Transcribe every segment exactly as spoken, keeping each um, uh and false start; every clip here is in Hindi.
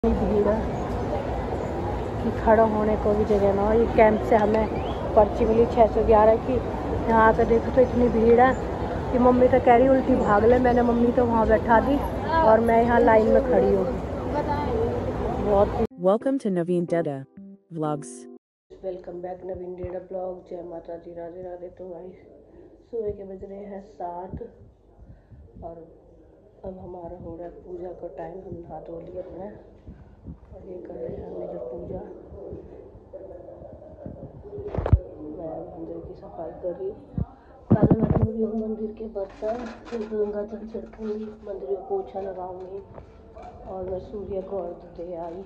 भीड़ है कि खड़ा होने को भी जगह ना हो। ये कैंप से हमें पर्ची मिली छः सौ ग्यारह की। यहाँ आकर देखो तो इतनी भीड़ है कि मम्मी तो कह रही उल्टी भाग ले। मैंने मम्मी तो वहाँ बैठा दी और मैं यहाँ लाइन में खड़ी हूँ। बहुत welcome to Naveen Deda vlogs. Welcome back Naveen Deda blog. जय माता दी, राधे राधे। तो भाई सुबह के बज रहे हैं सात और अब हमारा हो रहा है पूजा का टाइम। हम नहा धो लिए अपने और ये कर रहे हैं मेरी पूजा। मैं मंदिर की सफाई कर रही हूँ। पहले मैं धो रही हूँ मंदिर के बर्तन, फिर गंगा जल छिड़कूँगी, मंदिर में पोछा लगाऊंगी और मैं सूर्य को अर्घ्य दे आई।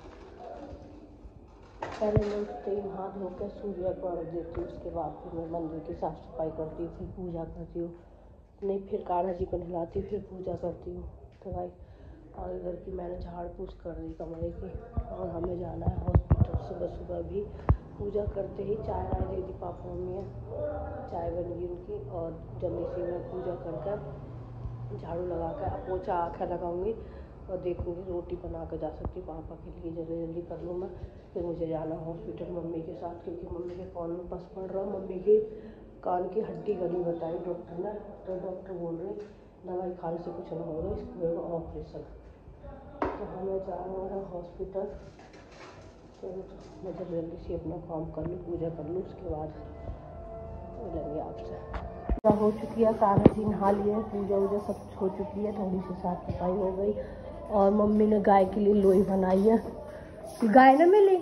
पहले मैं उठते ही हाथ धोकर सूर्य को अर्घ्य देती हूँ, उसके बाद फिर मैं मंदिर की साफ़ सफाई करती हूँ, फिर पूजा करती हूँ। नहीं फिर कान्हा जी को नहलाती, फिर पूजा करती हूँ। तो भाई और इधर की मैंने झाड़ पूछ कर दी कमरे की और हमें जाना है हॉस्पिटल। सुबह सुबह भी पूजा करते ही चाय वाय दे दी पापा मम्मी है, चाय बन गई उनकी और जल्दी से मैं पूजा कर कर झाड़ू लगा कर पोछा आँखें लगाऊंगी और देखूंगी रोटी बना कर जा सकती पापा के लिए। जल्दी जल्दी कर लूँ मैं। फिर मुझे जाना हॉस्पिटल मम्मी के साथ, क्योंकि मम्मी के कान में पस पड़ रहा। मम्मी की कान की हड्डी गली बताई डॉक्टर ने। तो डॉक्टर बोल रहे दवाई खाने से कुछ नहीं होगा, इसको होगा ऑपरेशन। तो हमें जाना है हॉस्पिटल। तो मैं जल्दी जल्दी से अपना काम कर लूँ, पूजा कर लूँ, उसके बाद मिलेंगे आपसे। पूजा हो चुकी है, कान्हा जी नहा लिए, पूजा वूजा सब हो चुकी है, थोड़ी सी साफ सफाई हो गई और मम्मी ने गाय के लिए लोई बनाई है। गाय ना मिली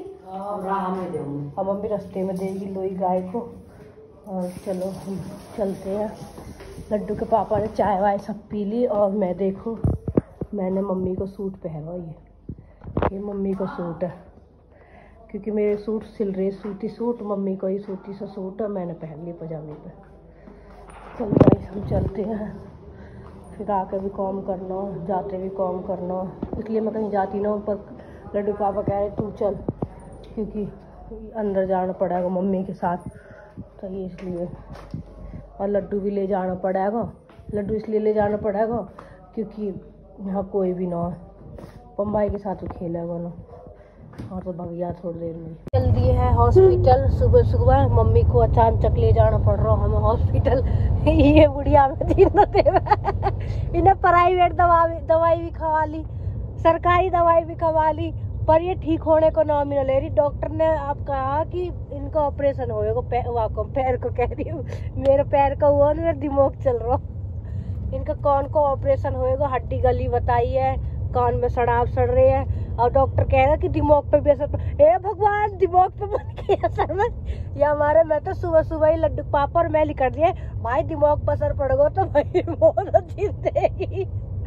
और मम्मी रास्ते में देगी लोई गाय को। और चलो हम चलते हैं। लड्डू के पापा ने चाय वाय सब पी ली और मैं देखो मैंने मम्मी को सूट पहना। ये ये मम्मी को सूट है, क्योंकि मेरे सूट सिल रहे सूती सूट, मम्मी को ही सूती सा सूट है, मैंने पहन ली पजामे पे। चलो भाई हम चलते हैं, फिर आकर भी काम करना, जाते भी काम करना, इसलिए मैं कहीं जाती ना। पर लड्डू पापा कह रहे तू चल, क्योंकि अंदर जाना पड़ेगा मम्मी के साथ, तो ये इसलिए। और लड्डू भी ले जाना पड़ेगा। लड्डू इसलिए ले जाना पड़ेगा क्योंकि यहाँ कोई भी ना हो, पम्बाई के साथ खेलेगा ना। और तो भगैया थोड़ी देर में चल दिए है हॉस्पिटल। सुबह सुबह मम्मी को अचानक ले जाना पड़ रहा हमें हॉस्पिटल। ये बुढ़िया में तीन इन्हें प्राइवेट दवा दवाई भी खवा ली, सरकारी दवाई भी खवा ली, पर ये ठीक होने को नाम नहीं ले रही। डॉक्टर ने अब कहा कि इनका ऑपरेशन होएगा। पैर को पैर को कह रही हूँ, मेरे पैर का हुआ ना, मेरा दिमाग चल रहा। इनका कान को ऑपरेशन होएगा, हड्डी गली बताई है, कान में सड़ाव सड़ रहे हैं और डॉक्टर कह रहा है कि दिमाग पे भी असर। ए भगवान, दिमाग पे मन के असर में ये हमारे। मैं तो सुबह सुबह ही लड्डू पापा और मैं लिख दिए भाई दिमाग पर असर पड़ेगा तो भाई बहुत अच्छी देगी।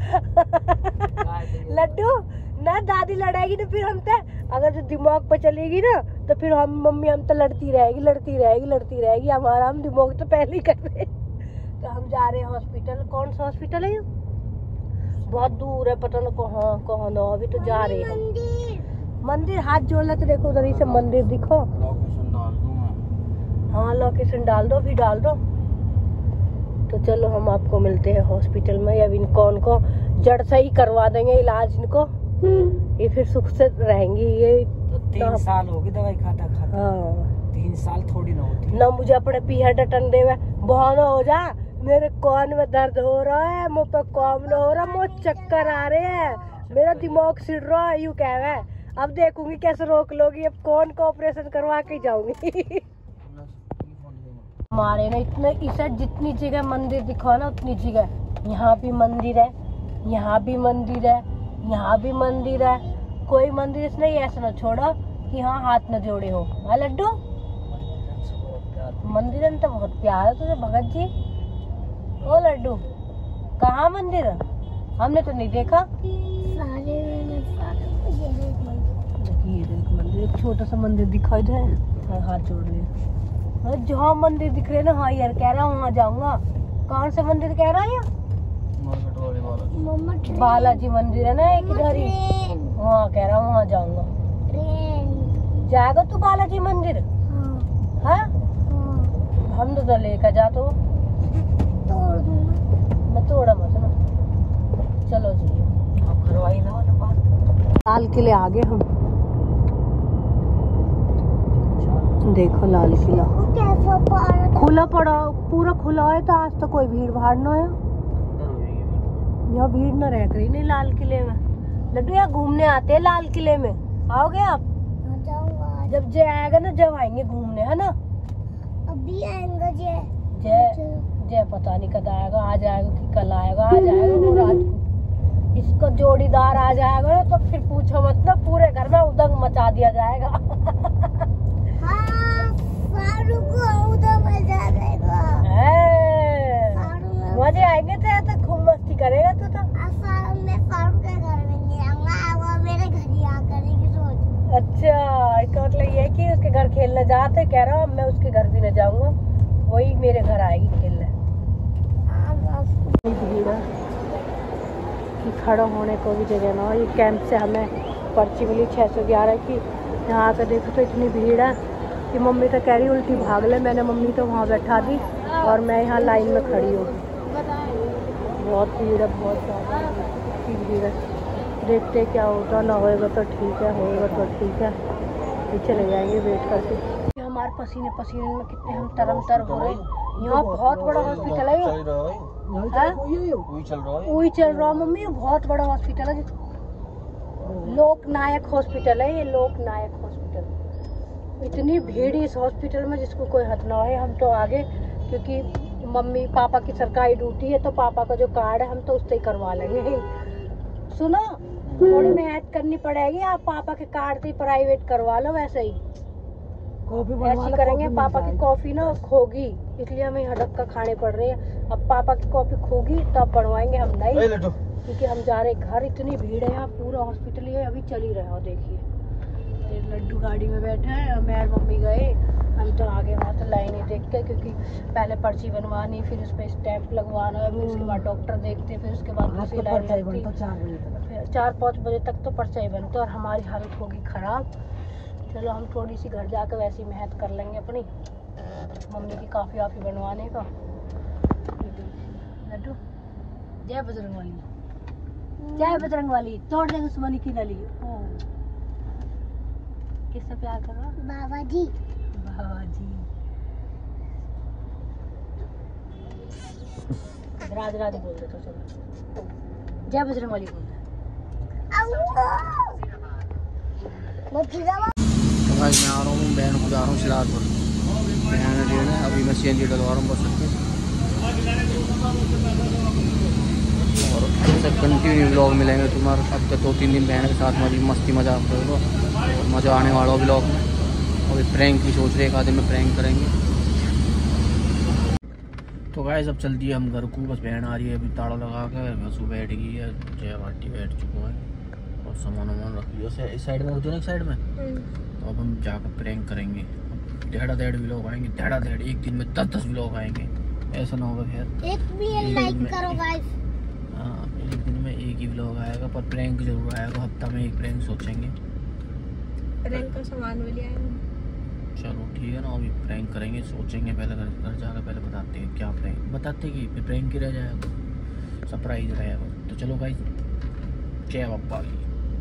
लड्डू ना दादी लड़ाएगी तो फिर हम तो, अगर जो दिमाग पर चलेगी ना तो फिर हम मम्मी हम तो लड़ती रहेगी लड़ती रहेगी लड़ती रहेगी हमारा। हम दिमाग तो पहले ही कर रहे। तो हम जा रहे हैं हॉस्पिटल। कौन सा हॉस्पिटल है ये? बहुत दूर है, पता ना कहाँ कहाँ ना। अभी तो जा रहे हैं हम मंदिर। हाथ जोड़ ले तो देखो उधर ही से मंदिर दिखो। हाँ लोकेशन डाल दो, भी डाल दो। तो चलो हम आपको मिलते हैं हॉस्पिटल में। अब इनको उनको जड़ से ही करवा देंगे इलाज इनको, ये फिर सुख से रहेंगी। ये तो तीन साल हो गए दवाई खाता खाता। हाँ तीन साल थोड़ी ना होती ना। मुझे अपने पीहर डटन देवे बहाना हो जा, मेरे कान में दर्द हो रहा है, मुँह पे काम न हो रहा, मुझे चक्कर आ रहे हैं, मेरा दिमाग सिड़ रहा है, यूँ कह रहा है। अब देखूंगी कैसे रोक लोगी, अब कौन को ऑपरेशन करवा के जाऊंगी। हमारे ना इतने इसे जितनी जगह मंदिर दिखाओ ना उतनी जगह। यहाँ भी मंदिर है, यहाँ भी मंदिर है, यहाँ भी मंदिर है। कोई मंदिर इसने ऐसा ना छोड़ा कि हाँ हाथ न जोड़े हो। हाँ लड्डू, मंदिर में तो बहुत प्यार है तुझे भगत जी। ओ लड्डू, कहाँ मंदिर है? हमने तो नहीं देखा। मंदिर एक छोटा सा मंदिर दिखाई दे, हाथ जोड़ रहे। जहाँ मंदिर दिख रहे ना, हाँ यार कह रहा हूँ वहाँ जाऊंगा। कौन से मंदिर कह रहा है? बालाजी मंदिर है ना एक इधर ही, वहाँ कह रहा हूँ वहाँ जाऊंगा। जाएगा तू बालाजी मंदिर? हाँ हम तो लेकर जा तो मैं तोड़ा मत ना। चलो जी करवाई ना वाला बात। लाल किले आ गए हम। देखो लाल किला खुला पड़ा, पूरा खुला है तो आज तो कोई भीड़ भाड़ ना है। यहाँ भीड़ न रह गई नहीं लाल किले में। लड्डू यहाँ घूमने आते हैं लाल किले में, आओगे आप? जब जय आएगा ना जब आएंगे घूमने, है ना? अभी आएंगे जय। जय जय पता नहीं कब आएगा, आज आएगा कि कल आएगा। आज आएगा वो रात को। इसको जोड़ीदार आ जाएगा ना तो फिर पूछो मत ना, पूरे घर में उदंग मचा दिया जाएगा। हाँ, फारूक को उदंग मचा देगा। मजे आएंगे तो ऐसा खूब मस्ती करेगा तू तो। मैं फारूक के घर में नहीं आऊंगा, वो मेरे घर ही आ करेगी रोज। अच्छा, इसका मतलब ये है कि उसके घर खेलने जाते, कह रहा हूँ मैं उसके घर भी न जाऊंगा, वही मेरे घर आएगी खेलने। भीड़ है कि खड़ा होने को भी जगह ना हो। ये कैंप से हमें पर्ची मिली छः सौ ग्यारह की। यहाँ आकर देखो तो इतनी भीड़ है कि मम्मी तो कह रही उल्टी भाग ले। मैंने मम्मी तो वहाँ बैठा दी और मैं यहाँ लाइन में खड़ी हूँ। बहुत भीड़ है, बहुत ज़्यादा भीड़ है। देखते क्या होता, ना होएगा तो ठीक है, होएगा तो ठीक है, फिर चले जाएंगे वेट करके। हमारे पसीने पसीने में कितने हम तरम तर हो रहे हैं। यहाँ बहुत बड़ा हॉस्पिटल है, वही चल रहा है मम्मी। ये बहुत बड़ा हॉस्पिटल है, लोक नायक हॉस्पिटल है ये, लोक नायक हॉस्पिटल। इतनी भीड़ इस हॉस्पिटल में जिसको कोई हद ना है। हम तो आगे, क्योंकि मम्मी पापा की सरकारी ड्यूटी है तो पापा का जो कार्ड है हम तो उससे ही करवा लेंगे। सुनो, थोड़ी मेहनत करनी पड़ेगी, आप पापा के कार्ड से प्राइवेट करवा लो। वैसे ही ऐसी करेंगे, पापा की कॉफी ना खोगी, इसलिए हमें यहाँ धक्का खाने पड़ रहे हैं। अब पापा की कॉफी खोगी तब बनवाएंगे हम, नहीं क्योंकि हम जा रहे घर। इतनी भीड़ है यहाँ, पूरा हॉस्पिटल ये अभी चल ही रहा हो। देखिए लड्डू गाड़ी में बैठा है, मैं और मम्मी गए। हम तो आगे वहाँ तो लाइन ही देख के, क्योंकि पहले पर्ची बनवानी, फिर उस पर स्टैंप लगवाना है, फिर उसके बाद डॉक्टर देखते, फिर उसके बाद दूसरी लाइन लगती। फिर चार पाँच बजे तक तो पर्चा ही बनता और हमारी हालत होगी ख़राब। चलो हम थोड़ी सी घर जाकर वैसी मेहनत कर लेंगे अपनी, मम्मी की काफ़ी वाफ़ी बनवाने का। लड्डू जय बजरंग वाली, जय बजरंग वाली, तोड़ दे दुश्मनी की नली। किससे प्यार कर रहा? बाबा जी। बाबा जी राज राज बोल दे तो चलो, जय बजरंग वाली बोल दे। मैं आ रहा हूँ, बहन को जा रहा हूँ सिलारपुर। बहन जो है अभी मैं सी एन जी डलवा रहा हूँ बस के। और ऐसे कंटिन्यू व्लॉग मिलेंगे तुम्हारे साथ। तो दो तीन दिन बहन के साथ मजी मस्ती मजा करो, मज़ा आने वाला व्लॉग में। अभी प्रैंक भी सोच रहे, एक आधे में प्रैंक करेंगे। तो गाइस अब चल दिए हम घर को, बस बहन आ रही है अभी ताला लगा के, बस वो बैठ गई है, जय बाटी बैठ चुका है और सामान वामान रख लिया इस साइड में, एक साइड में। तो अब हम जाकर प्रैंक करेंगे। डेढ़ा डेढ़ भी लोग आएंगे, डेढ़ा डेढ़ एक दिन में दस दस भी लोग आएंगे, ऐसा ना होगा खैर। एक भी लाइक करो गाइस। हाँ, एक दिन में एक ही व्लॉग आएगा, पर प्रैंक जरूर आएगा। हफ्ता में एक प्रैंक सोचेंगे, प्रैंक का सामान भी ले आएंगे। चलो ठीक है ना, अभी प्रैंक करेंगे, सोचेंगे पहले घर घर जाकर पहले बताते हैं क्या प्रैंक, बताते कि फिर प्रैंक ही रह जाएगा, सरप्राइज रहेगा। तो चलो गाइस, जय बाबा की।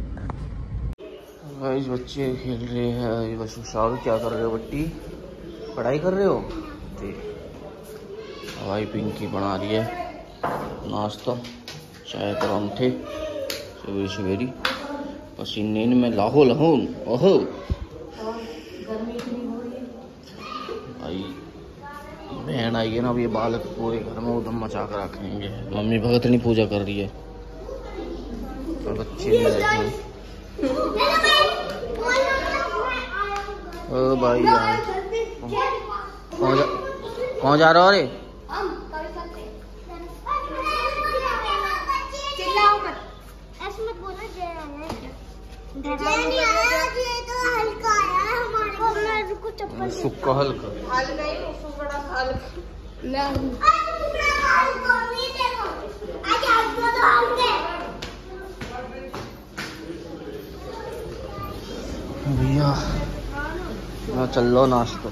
गाइस बच्चे खेल रहे हैं, बस शाह क्या कर रहे हो? बट्टी पढ़ाई कर रहे हो? ठीक। भाई पिंकी बना रही है नाश्ता, चाय परांठे सवेरे सवेरी, पसीने में लाहो लहो। ओहो भाई बहन आई है ना, अब ये बालक पूरे घर में उधम मचा कर रखेंगे। मम्मी भगतनी पूजा कर रही है और बच्चे भी बैठे हैं। ओ भाई यार, कौन जा कौन जा रहा हो? अरे सुक्का हल्का भैया ना चल लो नाश्ता।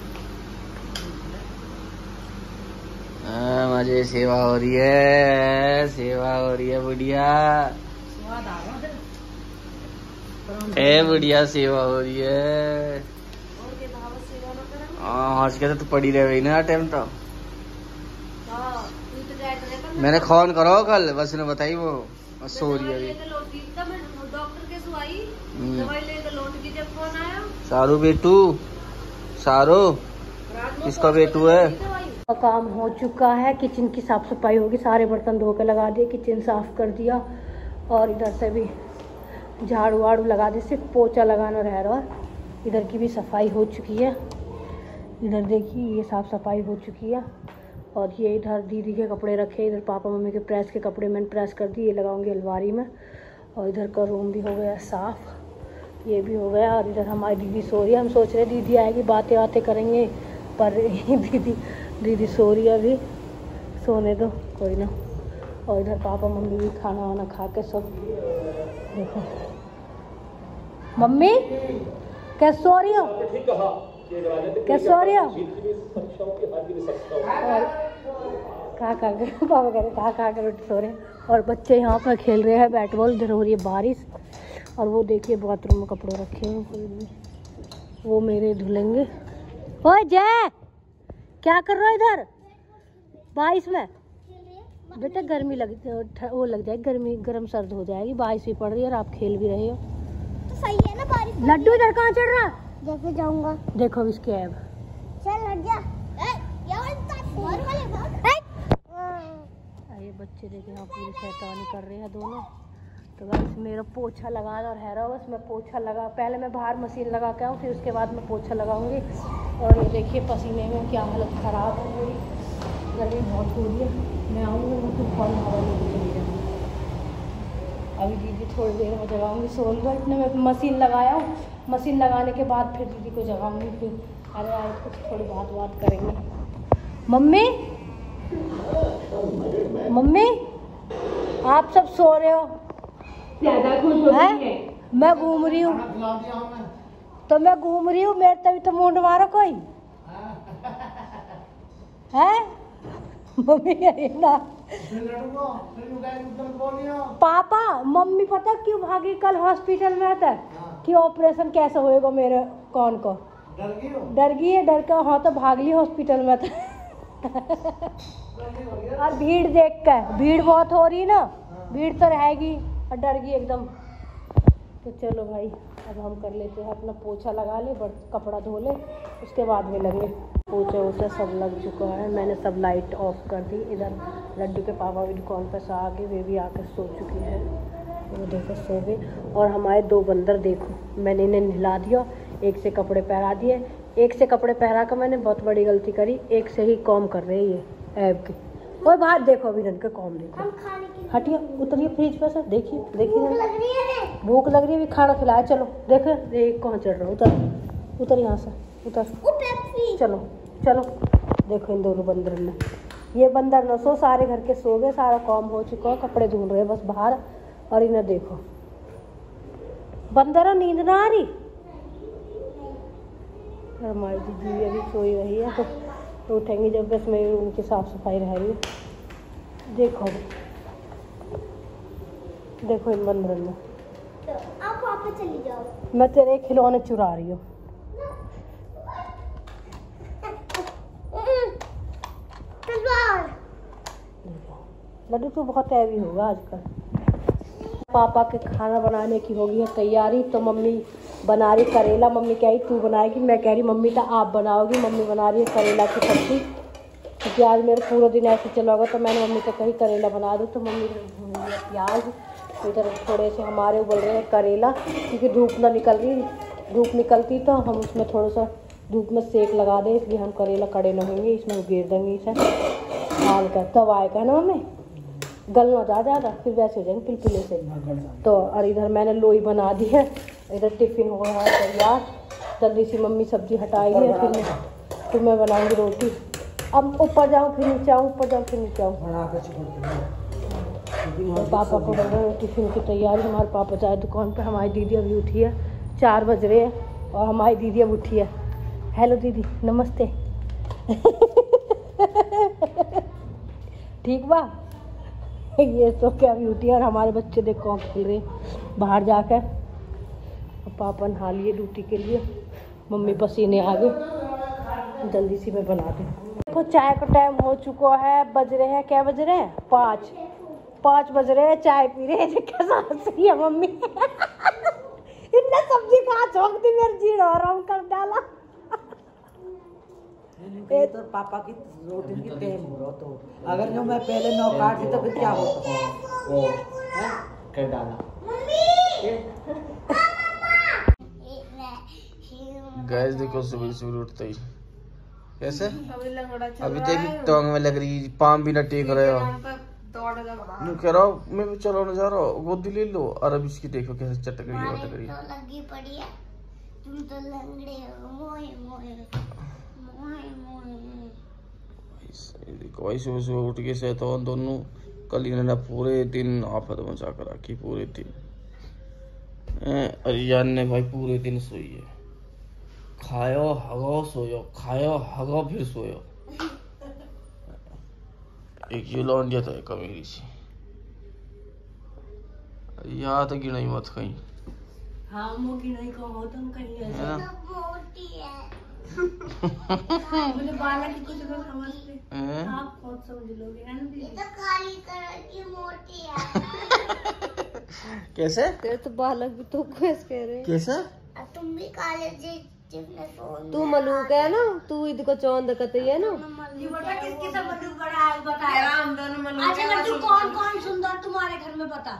मजे सेवा हो रही है, सेवा हो रही है, बढ़िया। ए बढ़िया सेवा हो रही है। हाँ आज के तो पड़ी रह गई ना टाइम तो। मैंने फोन करो कल बस ने बताई वो बस सो रही है। सारू बेटू सारू इसका बेटू है। काम हो चुका है, किचन की साफ सफाई होगी, सारे बर्तन धो के लगा दिए, किचन साफ कर दिया और इधर से भी झाड़ू वाड़ू लगा दी, सिर्फ पोछा लगाना रह रहा है। इधर की भी सफाई हो चुकी है, इधर देखिए ये साफ सफाई हो चुकी है। और ये इधर दीदी के कपड़े रखे, इधर पापा मम्मी के प्रेस के कपड़े मैंने प्रेस कर दिए, ये लगाऊंगी अलमारी में। और इधर का रूम भी हो गया साफ, ये भी हो गया। और इधर हमारी दीदी सो रही है, हम सोच रहे दीदी आएगी बातें बातें करेंगे, पर दीदी दीदी सो रही है अभी, सोने दो कोई ना। और इधर पापा मम्मी भी खाना वाना खा के सब देखो। मम्मी कैसे सो रही हो, कैसे सो रही हो? और खा खा कर पापा कह रहे खा खा कर रोटी सो रहे हैं। और बच्चे यहाँ पर खेल रहे हैं बैट बॉल, इधर हो रही है बारिश। और वो देखिए बाथरूम में कपड़े रखे हैं, वो मेरे धुलेंगे। ओए जय क्या कर रहा है इधर बारिश में? बेटा गर्मी लग वो लग जाएगी, गर्मी गर्म सर्द हो जाएगी, बारिश भी पड़ रही है और आप खेल भी रहे हो तो सही है ना बारिश। लड्डू इधर कहाँ चढ़ रहा? जैसे जाऊंगा देखो इसके ऐब। चल हट जा। ये बच्चे देखे यहाँ पूरी शैतानी कर रहे हैं दोनों। तो बस मेरा पोछा लगाना और है रहा, बस मैं पोछा लगा, पहले मैं बाहर मशीन लगा के आऊँ, फिर उसके बाद मैं पोछा लगाऊंगी। और ये देखिए पसीने में क्या हालत ख़राब है मेरी, गर्मी बहुत हो रही है। मैं आऊँगी मैं तो फौरन हवा लेके चली जाऊँगी। अभी दीदी थोड़ी देर में जगाऊँगी, सो लो इतने में मशीन लगाया हूँ, मशीन लगाने के बाद फिर दीदी को जगाऊँगी। फिर अरे यार कुछ थोड़ी बात बात करेंगे। मम्मी मम्मी आप सब सो रहे हो, है? मैं घूम रही हूँ तो मैं घूम रही हूँ, मेरे तभी तो मुंड मारो कोई है। मम्मी ना पापा मम्मी पता क्यों भागी कल हॉस्पिटल में था कि ऑपरेशन कैसे होएगा मेरे कौन को, डर गई है, डर का हाँ तो भाग ली हॉस्पिटल में था। और भीड़ देख कर, भीड़ बहुत हो रही ना, भीड़ तो रहेगी और डर गई एकदम। तो चलो भाई अब हम कर लेते हैं अपना पोछा लगा ले, बट कपड़ा धो ले, उसके बाद में लगे। पोछा वोछा सब लग चुका है, मैंने सब लाइट ऑफ कर दी। इधर लड्डू के पापा भी दुकान पर से आ गए, वे भी आकर सो चुके हैं, वो देखो सो गए। और हमारे दो बंदर देखो, मैंने इन्हें नहला दिया, एक से कपड़े पहरा दिए, एक से कपड़े पहरा कर मैंने बहुत बड़ी गलती करी, एक से ही कॉम कर रहे ये ऐब के। और बाहर देखो अभी रन का कॉम देखो, हटिए उतरिए फ्रिज पर से, देखिए देखिए भूख लग रही है, अभी खाना खिलाया। चलो देखो एक कहाँ चढ़ रहा, उतर उतर यहाँ से उतर, चलो चलो। देखो इन दोनों बंदर ने, ये बंदर न सो, सारे घर के सो गए, सारा काम हो चुका है, कपड़े धुल रहे बस बाहर। और इन्हें देखो बंदरों नींद ना आ रही। हमारी दीदी अभी सोई रही है, तो, तो उठेंगी जब बस मेरे रूम की साफ सफाई रह रही है। देखो देखो इन बंदरों में, तो आप वापस चली जाओ, मैं तेरे खिलौने चुरा रही हूँ। लड्डू तो बहुत हैवी होगा आजकल। पापा के खाना बनाने की होगी है तैयारी, तो मम्मी बना रही करेला। मम्मी कह रही तू बनाएगी, मैं कह रही मम्मी तो आप बनाओगी। मम्मी बना रही है करेला की सब्जी, क्योंकि आज मेरा पूरा दिन ऐसे चला होगा, तो मैंने मम्मी को कही करेला बना दो। तो मम्मी भून रही है प्याज, इधर थोड़े से हमारे उबल रहे हैं करेला, क्योंकि धूप ना निकल रही, धूप निकलती तो हम उसमें थोड़ा सा धूप में सेक लगा दें, इसलिए हम करेला कड़े न होंगे, इसमें उगेर देंगे इसे हाल कर, तब आएगा ना मम्मी, गल ना जा ज़्यादा, फिर वैसे हो जाएंगे पिलपिले से। तो और इधर मैंने लोई बना दी है, इधर टिफ़िन हो रहा है तैयार, जल्दी से मम्मी सब्जी हटाएगी, फिर मैं फिर मैं बनाऊँगी रोटी। अब ऊपर जाऊँ फिर नीचे आऊँ, ऊपर जाऊँ फिर नीचे आऊँ। तो पापा को बन रहा है टिफ़िन की तैयारी। हमारे पापा जाए दुकान पर, हमारी दीदी अभी उठी है, चार बज रहे हैं और हमारी दीदी अब उठी है। हेलो दीदी नमस्ते। ठीक बा, ये तो क्या अभी उठी है। और हमारे बच्चे देख कौन खेल रहे हैं बाहर जाकर, पापा नहा लिए ड्यूटी के लिए, मम्मी पसीने आ गए, जल्दी से मैं बना दूँ। देखो चाय का टाइम हो चुका है, बज रहे हैं, क्या बज रहे हैं, पाँच पाँच बज रहे हैं, चाय पी रहे हैं। कैसा हंस रही है मम्मी। इतना सब्जी कहाँ छोड़ दी, मेरे जीरो आराम कर डाला। ये तो पापा की रोटी की टाइम हो रहा, तो अगर जो मैं पहले नौ काटती तो फिर क्या होता। ओ कर डाला। गैस देखो सुबह सुबह उठते ही कैसे अभी देखी टांग में लग रही, पाम भी न टेक रहे हो। मैं कह रहा हूँ मैं भी चलाने जा रहा हूँ, गोदी ले लो। और अब इसकी देखो कैसे चटक रही है, चटक रही है। लगी पड़ी है, तुम तो लंगड़े हो, मोए मोए मोए मोए। देखो भाई सुबह सुबह उठ के शैतान दोनों कल इन्होंने पूरे दिन आफत मचा कर रखी, पूरे दिन। अरियान ने भाई पूरे दिन सोई है, खायो हगो सोयो, खायो हगो फिर सोयो। एक ये लौंडिया तो है कमीरी सी, यहाँ तो गिनाई मत कहीं। हाँ मो गिनाई कहो तुम कहीं ऐसा मोटी है। मुझे बाला की कुछ तो समझते आप बहुत समझ लोगे, है ना? ये तो काली कलर की मोटी है। कैसे तेरे तो बालक भी तो कैसे कह रहे हैं? कैसा? तुम भी काले जी जितने सोन। तू मलूक है ना, तू इधर को चौंद कतई है ना। ये बता किसकी सब मलूक बड़ा है, बताया हम दोनों मलूक। अच्छा लड्डू कौन कौन सुंदर तुम्हारे घर में बता,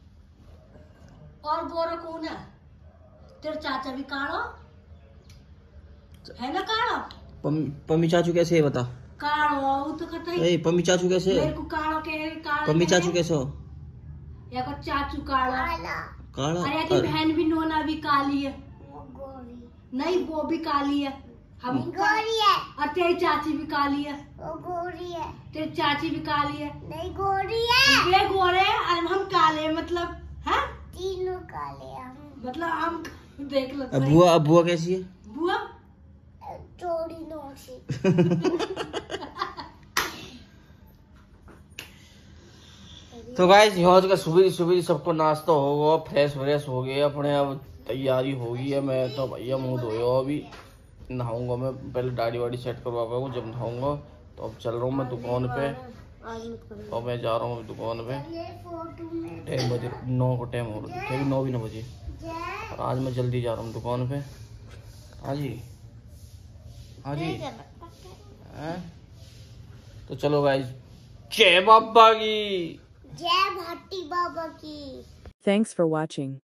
और गोरा कौन है? तेरे चाचा भी काला है ना, काला। पम, पम्मी चाचू कैसे है बता? काला वो तो कतई। ए पम्मी चाचू कैसे है? मेरे को काला कह, काला पम्मी चाचू कैसे हो? या को चाचू काला काला। अरे की बहन भी नोना भी काली है, नहीं वो भी काली है, हम गोरी है। और तेरी चाची भी काली है, वो गोरी है। तेरी चाची भी काली है, नहीं गोरी है। ये गोरे और हम काले, मतलब है तीनों काले हैं, मतलब हम देख लो। अब बुआ, अब बुआ कैसी है? बुआ चोरी नोसी। तो गाइस यहाँ का सुबह सुबह सबको नाश्ता हो गया, फ्रेश फ्रेश हो गए अपने, अब तैयारी हो गई है। मैं तो भैया मुंह धोया, अभी नहाऊंगा मैं, पहले दाढ़ी वाड़ी सेट करवा पाऊंगा, जब नहाऊंगा। तो अब चल रहा हूँ मैं दुकान पे, और मैं जा रहा हूँ दुकान पे। टाइम बजे नौ को टाइम हो रहा है, नौ भी नौ बजे, और आज मैं जल्दी जा रहा हूँ दुकान पे। हाँ जी हाँ जी है? तो चलो गाइस, जय बाबा की, जय भाटी बाबा की। Thanks for watching.